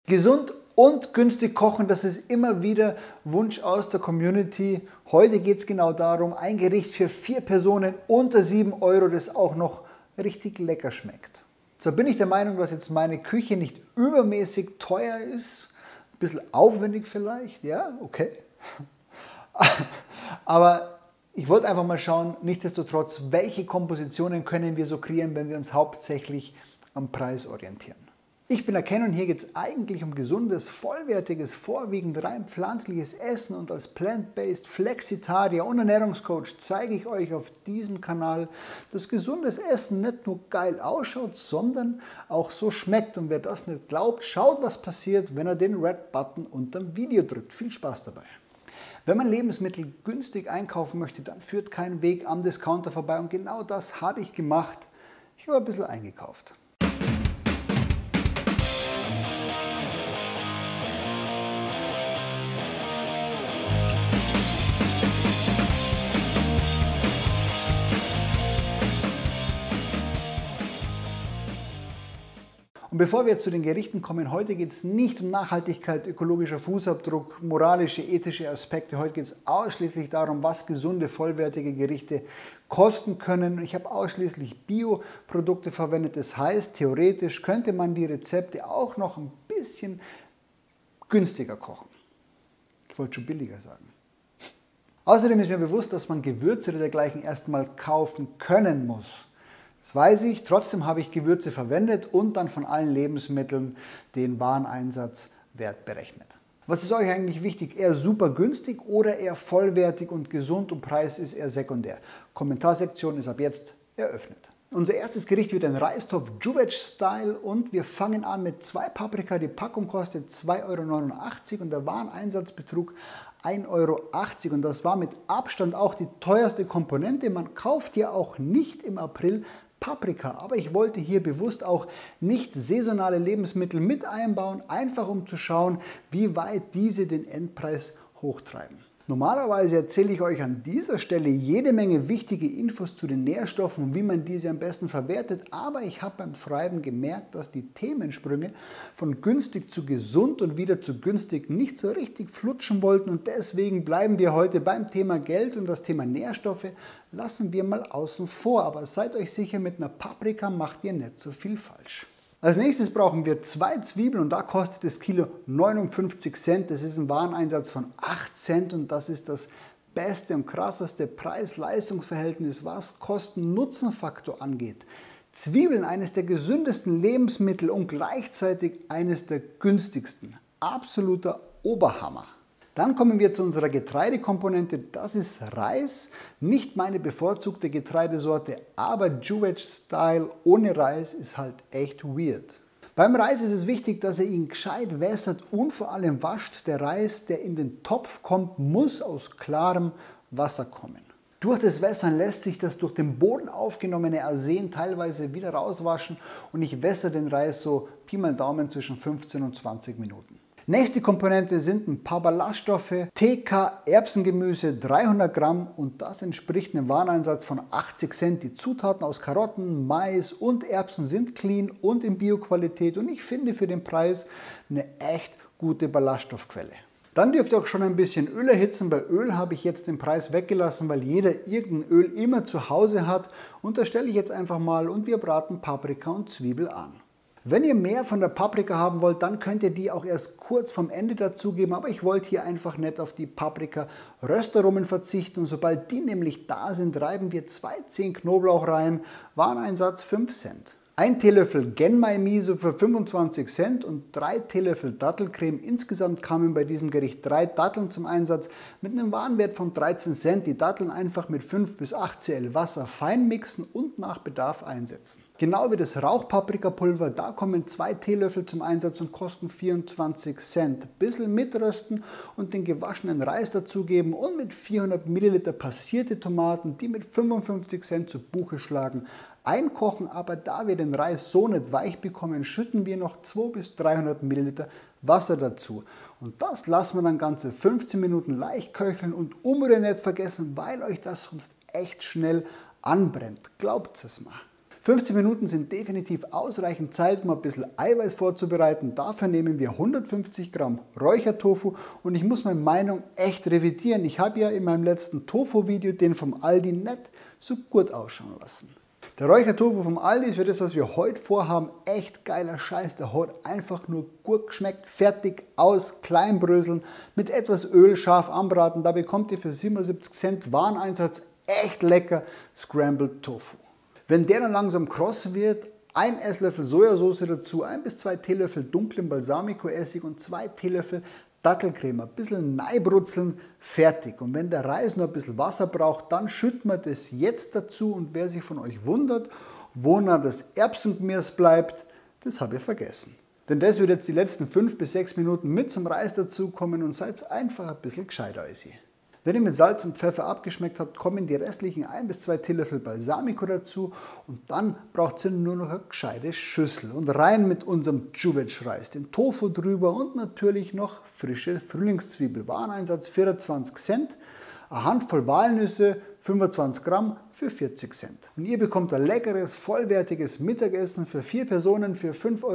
Gesund und günstig kochen, das ist immer wieder Wunsch aus der Community. Heute geht es genau darum, ein Gericht für 4 Personen unter 7 Euro, das auch noch richtig lecker schmeckt. Zwar bin ich der Meinung, dass jetzt meine Küche nicht übermäßig teuer ist, ein bisschen aufwendig vielleicht, ja, okay. Aber ich wollte einfach mal schauen, nichtsdestotrotz, welche Kompositionen können wir so kreieren, wenn wir uns hauptsächlich am Preis orientieren. Ich bin der Ken und hier geht es eigentlich um gesundes, vollwertiges, vorwiegend rein pflanzliches Essen und als Plant-Based Flexitarier und Ernährungscoach zeige ich euch auf diesem Kanal, dass gesundes Essen nicht nur geil ausschaut, sondern auch so schmeckt. Und wer das nicht glaubt, schaut, was passiert, wenn er den Red-Button unter dem Video drückt. Viel Spaß dabei! Wenn man Lebensmittel günstig einkaufen möchte, dann führt kein Weg am Discounter vorbei und genau das habe ich gemacht. Ich habe ein bisschen eingekauft. Und bevor wir jetzt zu den Gerichten kommen, heute geht es nicht um Nachhaltigkeit, ökologischer Fußabdruck, moralische, ethische Aspekte. Heute geht es ausschließlich darum, was gesunde, vollwertige Gerichte kosten können. Ich habe ausschließlich Bioprodukte verwendet. Das heißt, theoretisch könnte man die Rezepte auch noch ein bisschen günstiger kochen. Ich wollte schon billiger sagen. Außerdem ist mir bewusst, dass man Gewürze oder dergleichen erstmal kaufen können muss. Das weiß ich, trotzdem habe ich Gewürze verwendet und dann von allen Lebensmitteln den Wareneinsatzwert berechnet. Was ist euch eigentlich wichtig? Eher super günstig oder eher vollwertig und gesund und Preis ist eher sekundär? Kommentarsektion ist ab jetzt eröffnet. Unser erstes Gericht wird ein Reistopf Juwec-Style und wir fangen an mit 2 Paprika. Die Packung kostet 2,89 € und der Wareneinsatz betrug 1,80 € und das war mit Abstand auch die teuerste Komponente. Man kauft ja auch nicht im April Paprika, aber ich wollte hier bewusst auch nicht saisonale Lebensmittel mit einbauen, einfach um zu schauen, wie weit diese den Endpreis hochtreiben. Normalerweise erzähle ich euch an dieser Stelle jede Menge wichtige Infos zu den Nährstoffen und wie man diese am besten verwertet, aber ich habe beim Schreiben gemerkt, dass die Themensprünge von günstig zu gesund und wieder zu günstig nicht so richtig flutschen wollten und deswegen bleiben wir heute beim Thema Geld und das Thema Nährstoffe lassen wir mal außen vor, aber seid euch sicher, mit einer Paprika macht ihr nicht so viel falsch. Als nächstes brauchen wir 2 Zwiebeln und da kostet das Kilo 59 Cent. Das ist ein Wareneinsatz von 8 Cent und das ist das beste und krasseste Preis-Leistungs-Verhältnis, was Kosten-Nutzen-Faktor angeht. Zwiebeln, eines der gesündesten Lebensmittel und gleichzeitig eines der günstigsten. Absoluter Oberhammer. Dann kommen wir zu unserer Getreidekomponente, das ist Reis, nicht meine bevorzugte Getreidesorte, aber Juwec-Style ohne Reis ist halt echt weird. Beim Reis ist es wichtig, dass ihr ihn gescheit wässert und vor allem wascht. Der Reis, der in den Topf kommt, muss aus klarem Wasser kommen. Durch das Wässern lässt sich das durch den Boden aufgenommene Arsen teilweise wieder rauswaschen und ich wässere den Reis so Pi mal Daumen zwischen 15 und 20 Minuten. Nächste Komponente sind ein paar Ballaststoffe, TK Erbsengemüse 300 Gramm und das entspricht einem Wareneinsatz von 80 Cent. Die Zutaten aus Karotten, Mais und Erbsen sind clean und in Bioqualität und ich finde für den Preis eine echt gute Ballaststoffquelle. Dann dürft ihr auch schon ein bisschen Öl erhitzen. Bei Öl habe ich jetzt den Preis weggelassen, weil jeder irgendein Öl immer zu Hause hat und das stelle ich jetzt einfach mal und wir braten Paprika und Zwiebel an. Wenn ihr mehr von der Paprika haben wollt, dann könnt ihr die auch erst kurz vom Ende dazugeben, aber ich wollte hier einfach nicht auf die Paprika-Röstaromen verzichten und sobald die nämlich da sind, reiben wir 2 Zehen Knoblauch rein, Wareneinsatz 5 Cent. 1 Teelöffel Genmai Miso für 25 Cent und 3 Teelöffel Dattelcreme. Insgesamt kamen bei diesem Gericht 3 Datteln zum Einsatz mit einem Warenwert von 13 Cent. Die Datteln einfach mit 5 bis 8 Cl Wasser fein mixen und nach Bedarf einsetzen. Genau wie das Rauchpaprikapulver, da kommen 2 Teelöffel zum Einsatz und kosten 24 Cent. Bisschen mitrösten und den gewaschenen Reis dazugeben und mit 400 Milliliter passierte Tomaten, die mit 55 Cent zu Buche schlagen, einkochen, aber da wir den Reis so nicht weich bekommen, schütten wir noch 200 bis 300 Milliliter Wasser dazu. Und das lassen wir dann ganze 15 Minuten leicht köcheln und Umrühren nicht vergessen, weil euch das sonst echt schnell anbrennt. Glaubt es mal. 15 Minuten sind definitiv ausreichend Zeit, um ein bisschen Eiweiß vorzubereiten. Dafür nehmen wir 150 Gramm Räuchertofu und ich muss meine Meinung echt revidieren. Ich habe ja in meinem letzten Tofu-Video den vom Aldi nicht so gut ausschauen lassen. Der Räuchertofu vom Aldi ist für das, was wir heute vorhaben, echt geiler Scheiß. Der hat einfach nur gut geschmeckt, fertig, aus, klein bröseln, mit etwas Öl scharf anbraten. Da bekommt ihr für 77 Cent Wareneinsatz echt lecker Scrambled Tofu. Wenn der dann langsam kross wird, ein Esslöffel Sojasauce dazu, 1 bis 2 Teelöffel dunklen Balsamico-Essig und 2 Teelöffel Dattelcreme, ein bisschen reinbrutzeln, fertig. Und wenn der Reis noch ein bisschen Wasser braucht, dann schütten wir das jetzt dazu. Und wer sich von euch wundert, wo noch das Erbsengemüse bleibt, das habe ich vergessen. Denn das wird jetzt die letzten 5 bis 6 Minuten mit zum Reis dazukommen und seid einfach ein bisschen gescheiter als ich. Wenn ihr mit Salz und Pfeffer abgeschmeckt habt, kommen die restlichen 1 bis 2 Teelöffel Balsamico dazu und dann braucht ihr nur noch eine gescheite Schüssel und rein mit unserem Juwec-Reis, den Tofu drüber und natürlich noch frische Frühlingszwiebel. Wareneinsatz 24 Cent, eine Handvoll Walnüsse, 25 Gramm für 40 Cent. Und ihr bekommt ein leckeres, vollwertiges Mittagessen für 4 Personen für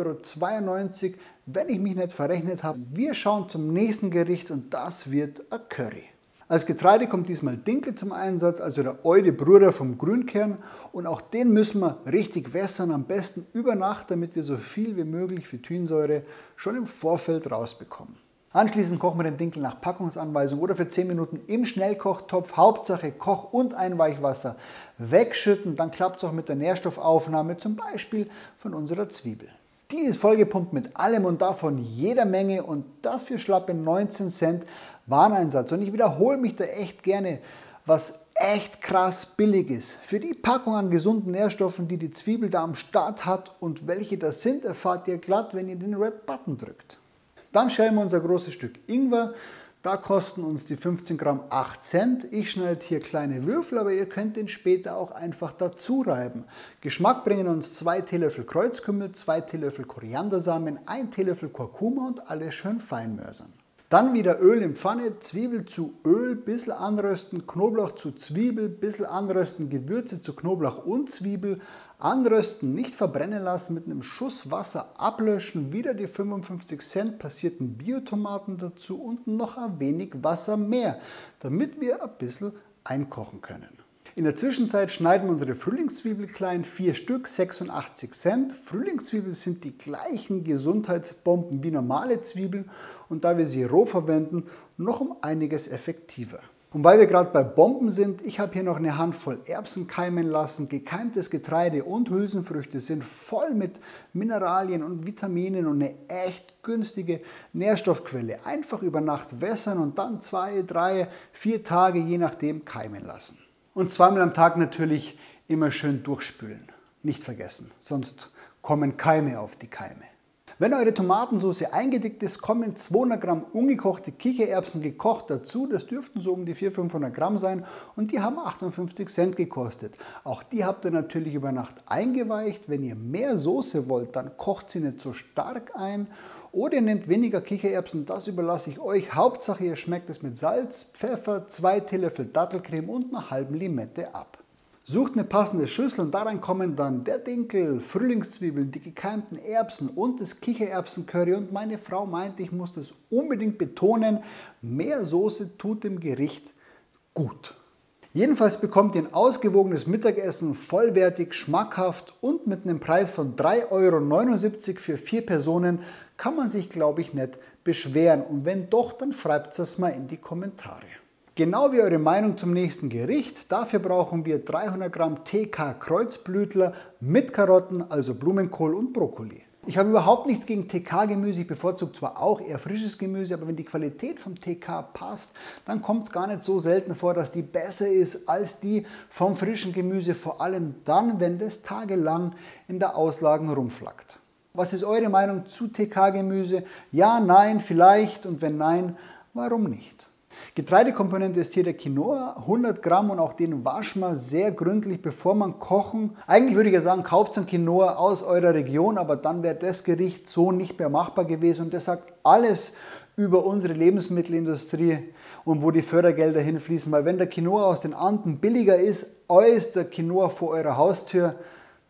5,92 €, wenn ich mich nicht verrechnet habe. Wir schauen zum nächsten Gericht und das wird ein Curry. Als Getreide kommt diesmal Dinkel zum Einsatz, also der alte Bruder vom Grünkern. Und auch den müssen wir richtig wässern, am besten über Nacht, damit wir so viel wie möglich Phytinsäure schon im Vorfeld rausbekommen. Anschließend kochen wir den Dinkel nach Packungsanweisung oder für 10 Minuten im Schnellkochtopf. Hauptsache Koch- und Einweichwasser wegschütten, dann klappt es auch mit der Nährstoffaufnahme, zum Beispiel von unserer Zwiebel. Die ist vollgepumpt mit allem und davon jeder Menge und das für schlappe 19 Cent Wareneinsatz. Und ich wiederhole mich da echt gerne, was echt krass billig ist. Für die Packung an gesunden Nährstoffen, die die Zwiebel da am Start hat und welche das sind, erfahrt ihr glatt, wenn ihr den Red Button drückt. Dann schälen wir unser großes Stück Ingwer. Da kosten uns die 15 Gramm 8 Cent. Ich schneide hier kleine Würfel, aber ihr könnt den später auch einfach dazu reiben. Geschmack bringen uns 2 Teelöffel Kreuzkümmel, 2 Teelöffel Koriandersamen, 1 Teelöffel Kurkuma und alles schön fein mörsern. Dann wieder Öl in Pfanne, Zwiebel zu Öl, bisschen anrösten, Knoblauch zu Zwiebel, bisschen anrösten, Gewürze zu Knoblauch und Zwiebel, anrösten, nicht verbrennen lassen, mit einem Schuss Wasser ablöschen, wieder die 55 Cent passierten Biotomaten dazu und noch ein wenig Wasser mehr, damit wir ein bisschen einkochen können. In der Zwischenzeit schneiden wir unsere Frühlingszwiebel klein, 4 Stück, 86 Cent. Frühlingszwiebeln sind die gleichen Gesundheitsbomben wie normale Zwiebeln und da wir sie roh verwenden, noch um einiges effektiver. Und weil wir gerade bei Bomben sind, ich habe hier noch eine Handvoll Erbsen keimen lassen. Gekeimtes Getreide und Hülsenfrüchte sind voll mit Mineralien und Vitaminen und eine echt günstige Nährstoffquelle. Einfach über Nacht wässern und dann 2, 3, 4 Tage je nachdem keimen lassen. Und zweimal am Tag natürlich immer schön durchspülen. Nicht vergessen, sonst kommen Keime auf die Keime. Wenn eure Tomatensauce eingedickt ist, kommen 200 Gramm ungekochte Kichererbsen gekocht dazu. Das dürften so um die 400-500 Gramm sein und die haben 58 Cent gekostet. Auch die habt ihr natürlich über Nacht eingeweicht. Wenn ihr mehr Soße wollt, dann kocht sie nicht so stark ein. Oder ihr nehmt weniger Kichererbsen, das überlasse ich euch. Hauptsache ihr schmeckt es mit Salz, Pfeffer, 2 Teelöffel Dattelcreme und einer halben Limette ab. Sucht eine passende Schüssel und darin kommen dann der Dinkel, Frühlingszwiebeln, die gekeimten Erbsen und das Kichererbsencurry. Und meine Frau meinte, ich muss das unbedingt betonen, mehr Soße tut dem Gericht gut. Jedenfalls bekommt ihr ein ausgewogenes Mittagessen, vollwertig, schmackhaft und mit einem Preis von 3,79 € für 4 Personen kann man sich, glaube ich, nicht beschweren. Und wenn doch, dann schreibt es mal in die Kommentare. Genau wie eure Meinung zum nächsten Gericht. Dafür brauchen wir 300 Gramm TK Kreuzblütler mit Karotten, also Blumenkohl und Brokkoli. Ich habe überhaupt nichts gegen TK-Gemüse, ich bevorzuge zwar auch eher frisches Gemüse, aber wenn die Qualität vom TK passt, dann kommt es gar nicht so selten vor, dass die besser ist als die vom frischen Gemüse, vor allem dann, wenn das tagelang in der Auslagen rumflackt. Was ist eure Meinung zu TK-Gemüse? Ja, nein, vielleicht und wenn nein, warum nicht? Getreidekomponente ist hier der Quinoa, 100 Gramm und auch den waschen wir sehr gründlich, bevor man kochen. Eigentlich würde ich ja sagen, kauft einen Quinoa aus eurer Region, aber dann wäre das Gericht so nicht mehr machbar gewesen und das sagt alles über unsere Lebensmittelindustrie und wo die Fördergelder hinfließen, weil wenn der Quinoa aus den Anden billiger ist als der Quinoa vor eurer Haustür,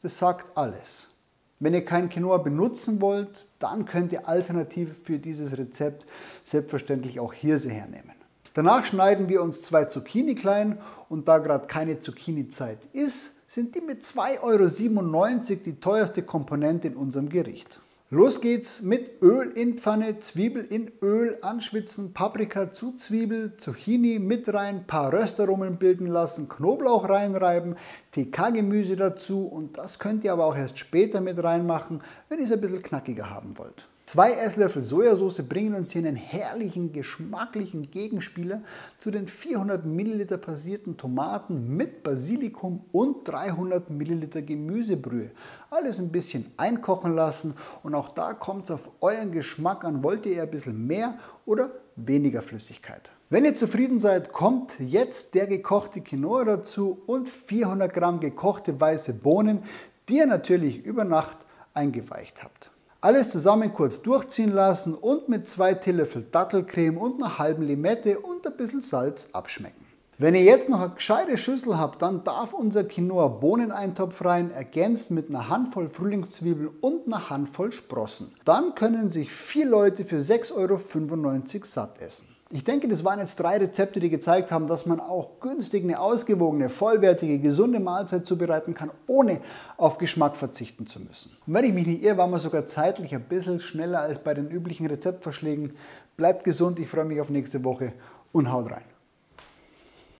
das sagt alles. Wenn ihr kein Quinoa benutzen wollt, dann könnt ihr alternativ für dieses Rezept selbstverständlich auch Hirse hernehmen. Danach schneiden wir uns 2 Zucchini klein und da gerade keine Zucchini-Zeit ist, sind die mit 2,97 € die teuerste Komponente in unserem Gericht. Los geht's mit Öl in Pfanne, Zwiebel in Öl anschwitzen, Paprika zu Zwiebel, Zucchini mit rein, paar Röstaromen bilden lassen, Knoblauch reinreiben, TK-Gemüse dazu und das könnt ihr aber auch erst später mit reinmachen, wenn ihr es ein bisschen knackiger haben wollt. 2 Esslöffel Sojasauce bringen uns hier einen herrlichen, geschmacklichen Gegenspieler zu den 400 Milliliter passierten Tomaten mit Basilikum und 300 Milliliter Gemüsebrühe. Alles ein bisschen einkochen lassen und auch da kommt es auf euren Geschmack an. Wollt ihr eher ein bisschen mehr oder weniger Flüssigkeit? Wenn ihr zufrieden seid, kommt jetzt der gekochte Quinoa dazu und 400 Gramm gekochte weiße Bohnen, die ihr natürlich über Nacht eingeweicht habt. Alles zusammen kurz durchziehen lassen und mit 2 Teelöffel Dattelcreme und einer halben Limette und ein bisschen Salz abschmecken. Wenn ihr jetzt noch eine gescheite Schüssel habt, dann darf unser Quinoa-Bohneneintopf rein, ergänzt mit einer Handvoll Frühlingszwiebeln und einer Handvoll Sprossen. Dann können sich 4 Leute für 6,95 € satt essen. Ich denke, das waren jetzt 3 Rezepte, die gezeigt haben, dass man auch günstig eine ausgewogene, vollwertige, gesunde Mahlzeit zubereiten kann, ohne auf Geschmack verzichten zu müssen. Und wenn ich mich nicht irre, waren wir sogar zeitlich ein bisschen schneller als bei den üblichen Rezeptvorschlägen. Bleibt gesund, ich freue mich auf nächste Woche und haut rein.